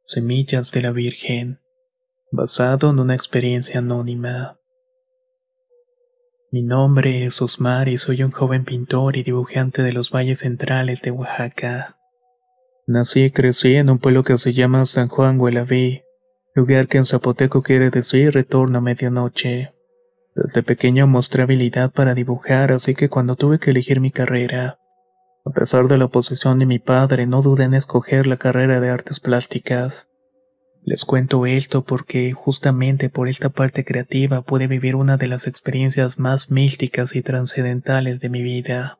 Semillas de la Virgen, basado en una experiencia anónima. Mi nombre es Osmar y soy un joven pintor y dibujante de los valles centrales de Oaxaca. Nací y crecí en un pueblo que se llama San Juan Huelaví, lugar que en zapoteco quiere decir retorno a medianoche. Desde pequeño mostré habilidad para dibujar, así que cuando tuve que elegir mi carrera, a pesar de la oposición de mi padre, no dudé en escoger la carrera de artes plásticas. Les cuento esto porque justamente por esta parte creativa pude vivir una de las experiencias más místicas y trascendentales de mi vida.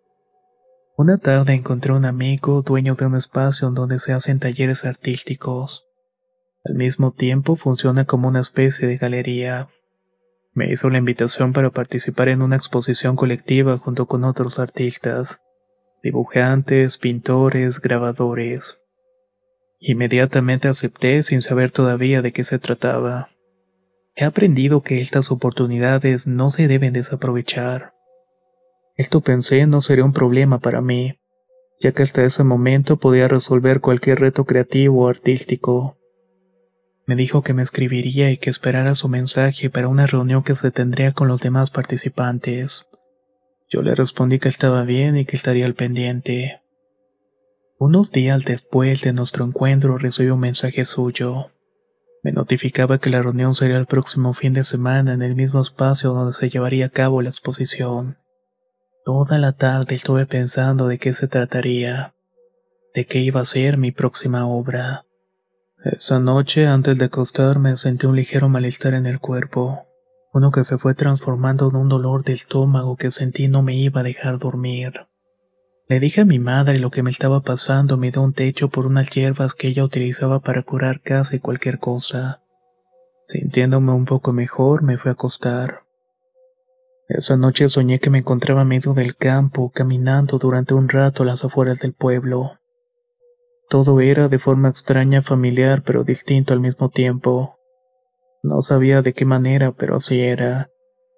Una tarde encontré a un amigo dueño de un espacio en donde se hacen talleres artísticos. Al mismo tiempo funciona como una especie de galería. Me hizo la invitación para participar en una exposición colectiva junto con otros artistas, dibujantes, pintores, grabadores. Inmediatamente acepté sin saber todavía de qué se trataba. He aprendido que estas oportunidades no se deben desaprovechar. Esto pensé no sería un problema para mí, ya que hasta ese momento podía resolver cualquier reto creativo o artístico. Me dijo que me escribiría y que esperara su mensaje para una reunión que se tendría con los demás participantes. Yo le respondí que estaba bien y que estaría al pendiente. Unos días después de nuestro encuentro recibí un mensaje suyo. Me notificaba que la reunión sería el próximo fin de semana en el mismo espacio donde se llevaría a cabo la exposición. Toda la tarde estuve pensando de qué se trataría, de qué iba a ser mi próxima obra. Esa noche, antes de acostarme, sentí un ligero malestar en el cuerpo, uno que se fue transformando en un dolor de estómago que sentí no me iba a dejar dormir. Le dije a mi madre lo que me estaba pasando, me dio un techo por unas hierbas que ella utilizaba para curar casi cualquier cosa. Sintiéndome un poco mejor, me fui a acostar. Esa noche soñé que me encontraba en medio del campo, caminando durante un rato a las afueras del pueblo. Todo era de forma extraña, familiar, pero distinto al mismo tiempo. No sabía de qué manera, pero así era.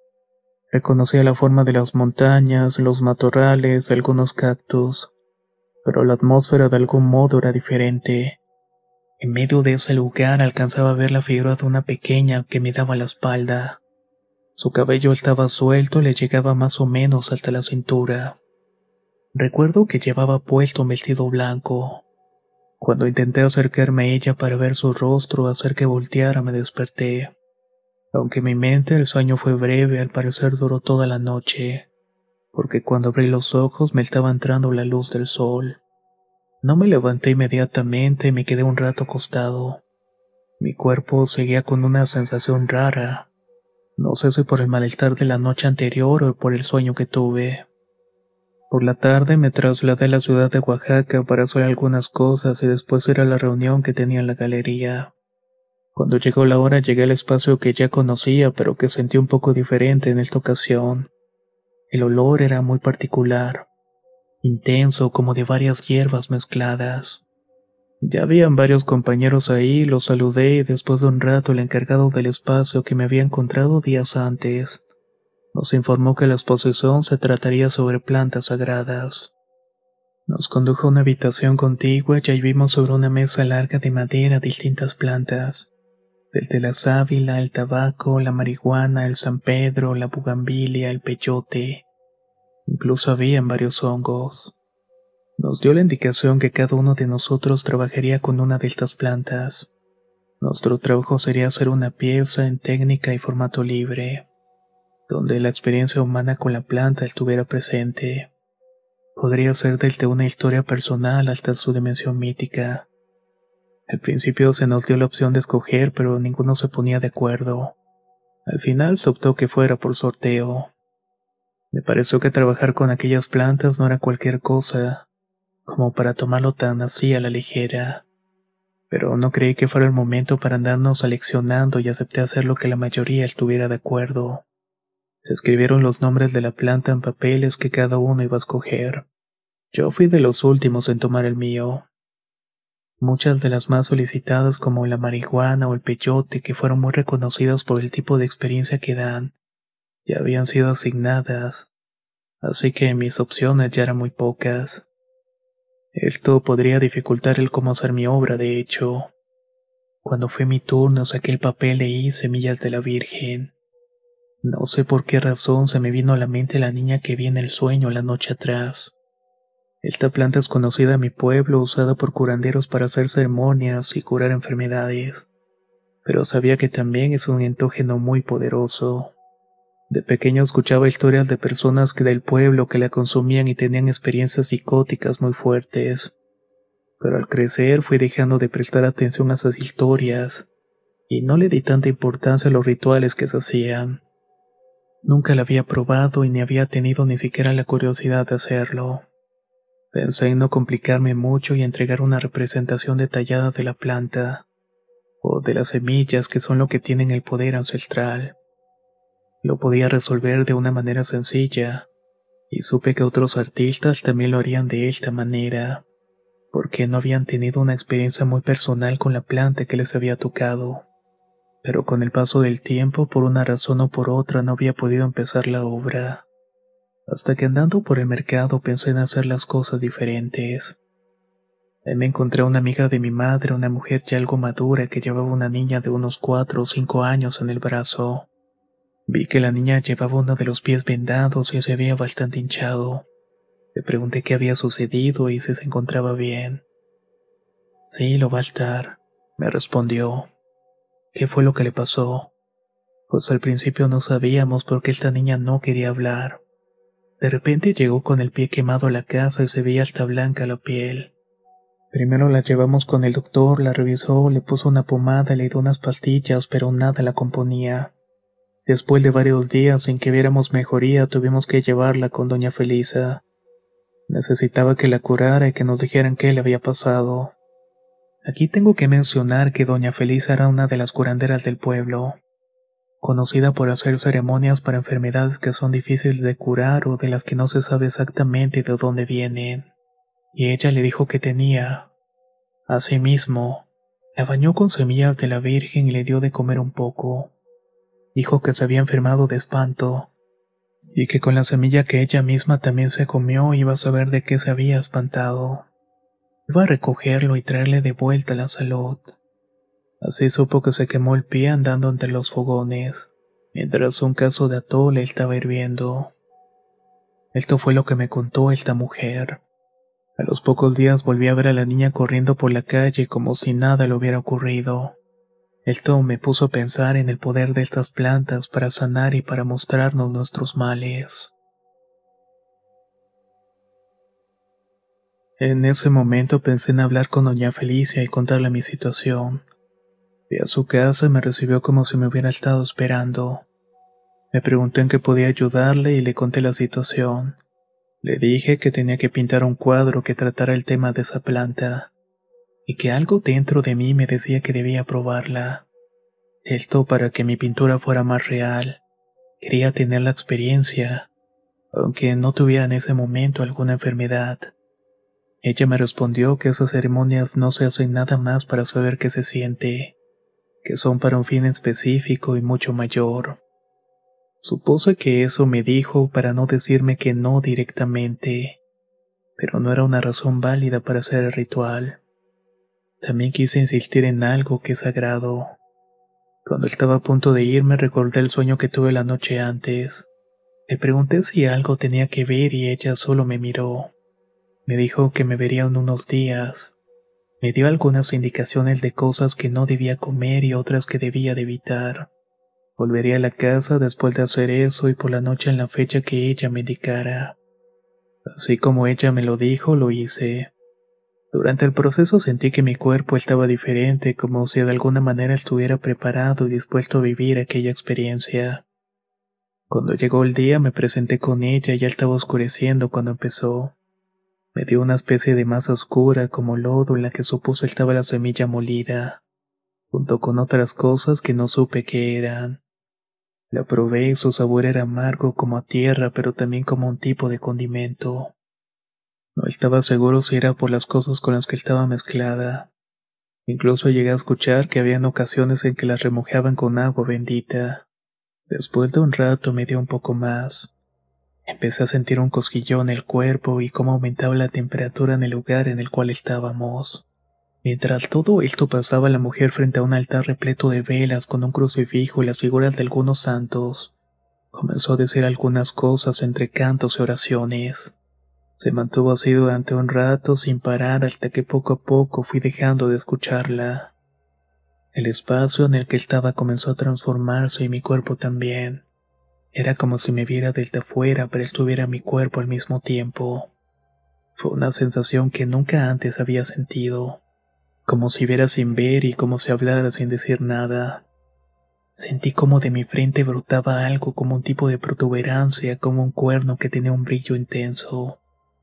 Reconocía la forma de las montañas, los matorrales, algunos cactus, pero la atmósfera de algún modo era diferente. En medio de ese lugar alcanzaba a ver la figura de una pequeña que me daba la espalda. Su cabello estaba suelto y le llegaba más o menos hasta la cintura. Recuerdo que llevaba puesto un vestido blanco. Cuando intenté acercarme a ella para ver su rostro, hacer que volteara, me desperté. Aunque en mi mente el sueño fue breve, al parecer duró toda la noche, porque cuando abrí los ojos me estaba entrando la luz del sol. No me levanté inmediatamente y me quedé un rato acostado. Mi cuerpo seguía con una sensación rara. No sé si por el malestar de la noche anterior o por el sueño que tuve. Por la tarde me trasladé a la ciudad de Oaxaca para hacer algunas cosas y después ir a la reunión que tenía en la galería. Cuando llegó la hora llegué al espacio que ya conocía pero que sentí un poco diferente en esta ocasión. El olor era muy particular, intenso como de varias hierbas mezcladas. Ya habían varios compañeros ahí, los saludé y después de un rato el encargado del espacio que me había encontrado días antes nos informó que la exposición se trataría sobre plantas sagradas. Nos condujo a una habitación contigua y ahí vimos sobre una mesa larga de madera distintas plantas, desde la sábila, el tabaco, la marihuana, el San Pedro, la bugambilia, el peyote. Incluso habían varios hongos. Nos dio la indicación que cada uno de nosotros trabajaría con una de estas plantas. Nuestro trabajo sería hacer una pieza en técnica y formato libre, donde la experiencia humana con la planta estuviera presente. Podría ser desde una historia personal hasta su dimensión mítica. Al principio se nos dio la opción de escoger, pero ninguno se ponía de acuerdo. Al final se optó que fuera por sorteo. Me pareció que trabajar con aquellas plantas no era cualquier cosa, como para tomarlo tan así a la ligera. Pero no creí que fuera el momento para andarnos aleccionando y acepté hacer lo que la mayoría estuviera de acuerdo. Se escribieron los nombres de la planta en papeles que cada uno iba a escoger. Yo fui de los últimos en tomar el mío. Muchas de las más solicitadas como la marihuana o el peyote, que fueron muy reconocidas por el tipo de experiencia que dan, ya habían sido asignadas, así que mis opciones ya eran muy pocas. Esto podría dificultar el cómo hacer mi obra, de hecho. Cuando fue mi turno saqué el papel e leí Semillas de la Virgen. No sé por qué razón se me vino a la mente la niña que vi en el sueño la noche atrás. Esta planta es conocida en mi pueblo, usada por curanderos para hacer ceremonias y curar enfermedades, pero sabía que también es un entógeno muy poderoso. De pequeño escuchaba historias de personas que del pueblo que la consumían y tenían experiencias psicóticas muy fuertes, pero al crecer fui dejando de prestar atención a esas historias y no le di tanta importancia a los rituales que se hacían. Nunca la había probado y ni había tenido ni siquiera la curiosidad de hacerlo. Pensé en no complicarme mucho y entregar una representación detallada de la planta, o de las semillas que son lo que tienen el poder ancestral. Lo podía resolver de una manera sencilla, y supe que otros artistas también lo harían de esta manera, porque no habían tenido una experiencia muy personal con la planta que les había tocado. Pero con el paso del tiempo, por una razón o por otra, no había podido empezar la obra. Hasta que andando por el mercado pensé en hacer las cosas diferentes. Ahí me encontré a una amiga de mi madre, una mujer ya algo madura que llevaba una niña de unos 4 o 5 años en el brazo. Vi que la niña llevaba uno de los pies vendados y se veía bastante hinchado. Le pregunté qué había sucedido y si se encontraba bien. Sí, lo va a estar, me respondió. ¿Qué fue lo que le pasó? Pues al principio no sabíamos porque esta niña no quería hablar. De repente llegó con el pie quemado a la casa y se veía hasta blanca la piel. Primero la llevamos con el doctor, la revisó, le puso una pomada, le dio unas pastillas, pero nada la componía. Después de varios días sin que viéramos mejoría, tuvimos que llevarla con doña Felisa. Necesitaba que la curara y que nos dijeran qué le había pasado. Aquí tengo que mencionar que doña Felisa era una de las curanderas del pueblo, conocida por hacer ceremonias para enfermedades que son difíciles de curar o de las que no se sabe exactamente de dónde vienen. Y ella le dijo que tenía. Asimismo, la bañó con semillas de la Virgen y le dio de comer un poco. Dijo que se había enfermado de espanto, y que con la semilla que ella misma también se comió iba a saber de qué se había espantado. Iba a recogerlo y traerle de vuelta la salud. Así supo que se quemó el pie andando entre los fogones, mientras un caso de atole estaba hirviendo. Esto fue lo que me contó esta mujer. A los pocos días volví a ver a la niña corriendo por la calle como si nada le hubiera ocurrido. Esto me puso a pensar en el poder de estas plantas para sanar y para mostrarnos nuestros males. En ese momento pensé en hablar con doña Felicia y contarle mi situación. Fui a su casa y me recibió como si me hubiera estado esperando. Me preguntó en qué podía ayudarle y le conté la situación. Le dije que tenía que pintar un cuadro que tratara el tema de esa planta, y que algo dentro de mí me decía que debía probarla. Esto para que mi pintura fuera más real. Quería tener la experiencia, aunque no tuviera en ese momento alguna enfermedad. Ella me respondió que esas ceremonias no se hacen nada más para saber qué se siente, que son para un fin específico y mucho mayor. Supuse que eso me dijo para no decirme que no directamente, pero no era una razón válida para hacer el ritual. También quise insistir en algo que es sagrado. Cuando estaba a punto de irme recordé el sueño que tuve la noche antes. Le pregunté si algo tenía que ver y ella solo me miró. Me dijo que me vería en unos días. Me dio algunas indicaciones de cosas que no debía comer y otras que debía de evitar. Volvería a la casa después de hacer eso y por la noche en la fecha que ella me indicara. Así como ella me lo dijo, lo hice. Durante el proceso sentí que mi cuerpo estaba diferente, como si de alguna manera estuviera preparado y dispuesto a vivir aquella experiencia. Cuando llegó el día me presenté con ella y ya estaba oscureciendo cuando empezó. Me dio una especie de masa oscura como lodo en la que supuse estaba la semilla molida, junto con otras cosas que no supe qué eran. La probé y su sabor era amargo como a tierra, pero también como un tipo de condimento. No estaba seguro si era por las cosas con las que estaba mezclada. Incluso llegué a escuchar que habían ocasiones en que las remojaban con agua bendita. Después de un rato me dio un poco más. Empecé a sentir un cosquillón en el cuerpo y cómo aumentaba la temperatura en el lugar en el cual estábamos. Mientras todo esto pasaba, la mujer frente a un altar repleto de velas con un crucifijo y las figuras de algunos santos, comenzó a decir algunas cosas entre cantos y oraciones. Se mantuvo así durante un rato sin parar hasta que poco a poco fui dejando de escucharla. El espacio en el que estaba comenzó a transformarse y mi cuerpo también. Era como si me viera desde afuera, pero estuviera en mi cuerpo al mismo tiempo. Fue una sensación que nunca antes había sentido, como si viera sin ver y como si hablara sin decir nada. Sentí como de mi frente brotaba algo como un tipo de protuberancia, como un cuerno que tenía un brillo intenso.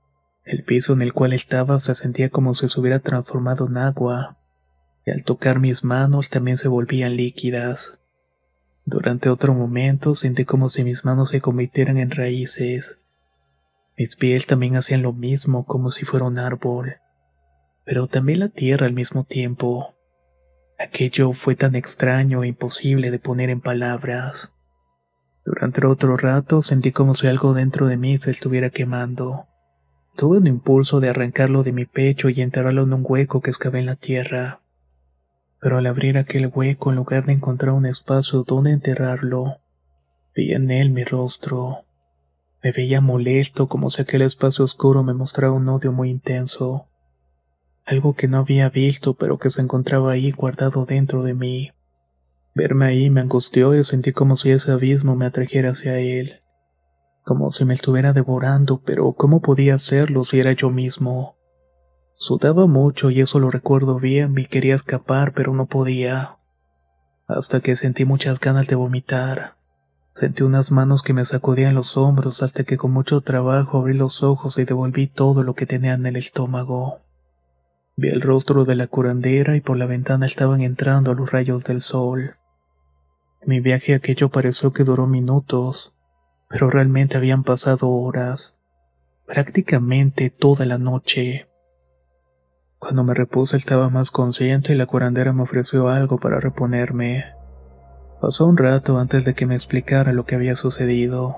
El piso en el cual estaba se sentía como si se hubiera transformado en agua, y al tocar mis manos también se volvían líquidas. Durante otro momento sentí como si mis manos se convirtieran en raíces. Mis pies también hacían lo mismo, como si fuera un árbol, pero también la tierra al mismo tiempo. Aquello fue tan extraño e imposible de poner en palabras. Durante otro rato sentí como si algo dentro de mí se estuviera quemando. Tuve un impulso de arrancarlo de mi pecho y enterrarlo en un hueco que excavé en la tierra. Pero al abrir aquel hueco, en lugar de encontrar un espacio donde enterrarlo, vi en él mi rostro. Me veía molesto, como si aquel espacio oscuro me mostrara un odio muy intenso. Algo que no había visto, pero que se encontraba ahí guardado dentro de mí. Verme ahí me angustió y sentí como si ese abismo me atrajera hacia él. Como si me estuviera devorando, pero ¿cómo podía hacerlo si era yo mismo? Sudaba mucho y eso lo recuerdo bien, y quería escapar, pero no podía. Hasta que sentí muchas ganas de vomitar. Sentí unas manos que me sacudían los hombros hasta que con mucho trabajo abrí los ojos y devolví todo lo que tenía en el estómago. Vi el rostro de la curandera y por la ventana estaban entrando los rayos del sol. Mi viaje aquello pareció que duró minutos, pero realmente habían pasado horas, prácticamente toda la noche. Cuando me repuse estaba más consciente y la curandera me ofreció algo para reponerme. Pasó un rato antes de que me explicara lo que había sucedido.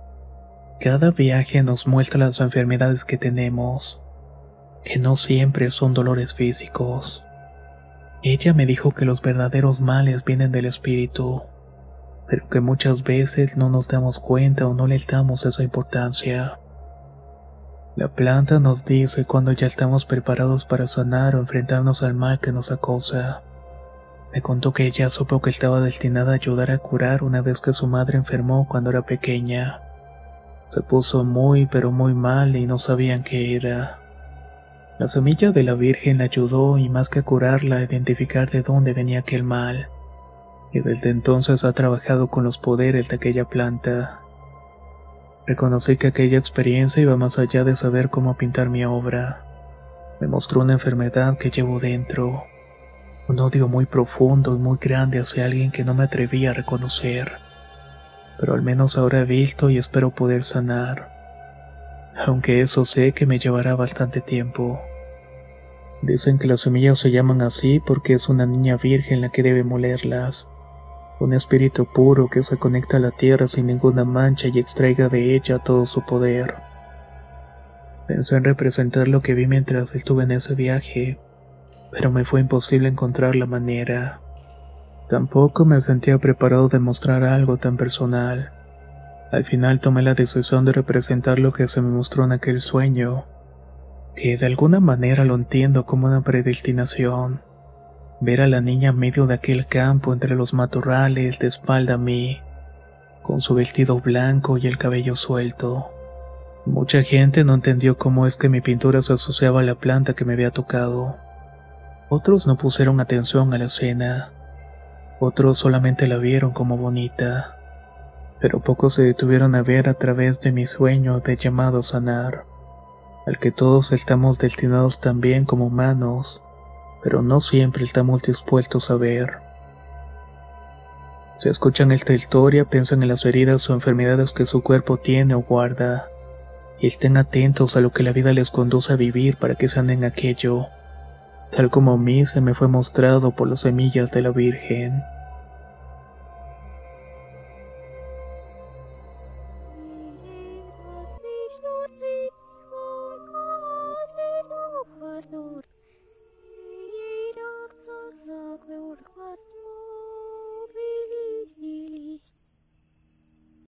Cada viaje nos muestra las enfermedades que tenemos, que no siempre son dolores físicos. Ella me dijo que los verdaderos males vienen del espíritu, pero que muchas veces no nos damos cuenta o no le damos esa importancia. La planta nos dice cuando ya estamos preparados para sanar o enfrentarnos al mal que nos acosa. Me contó que ella supo que estaba destinada a ayudar a curar una vez que su madre enfermó cuando era pequeña. Se puso muy pero muy mal y no sabían qué era. La semilla de la Virgen la ayudó y más que a curarla, a identificar de dónde venía aquel mal. Y desde entonces ha trabajado con los poderes de aquella planta. Reconocí que aquella experiencia iba más allá de saber cómo pintar mi obra. Me mostró una enfermedad que llevo dentro, un odio muy profundo y muy grande hacia alguien que no me atrevía a reconocer. Pero al menos ahora he visto y espero poder sanar, aunque eso sé que me llevará bastante tiempo. Dicen que las semillas se llaman así porque es una niña virgen la que debe molerlas. Un espíritu puro que se conecta a la tierra sin ninguna mancha y extraiga de ella todo su poder. Pensé en representar lo que vi mientras estuve en ese viaje, pero me fue imposible encontrar la manera. Tampoco me sentía preparado de mostrar algo tan personal. Al final tomé la decisión de representar lo que se me mostró en aquel sueño, que de alguna manera lo entiendo como una predestinación. Ver a la niña en medio de aquel campo entre los matorrales de espalda a mí, con su vestido blanco y el cabello suelto. Mucha gente no entendió cómo es que mi pintura se asociaba a la planta que me había tocado. Otros no pusieron atención a la escena. Otros solamente la vieron como bonita. Pero pocos se detuvieron a ver a través de mi sueño de llamado a sanar, al que todos estamos destinados también como humanos, pero no siempre estamos dispuestos a ver. Si escuchan esta historia, piensen en las heridas o enfermedades que su cuerpo tiene o guarda, y estén atentos a lo que la vida les conduce a vivir para que sanen aquello, tal como a mí se me fue mostrado por las semillas de la Virgen.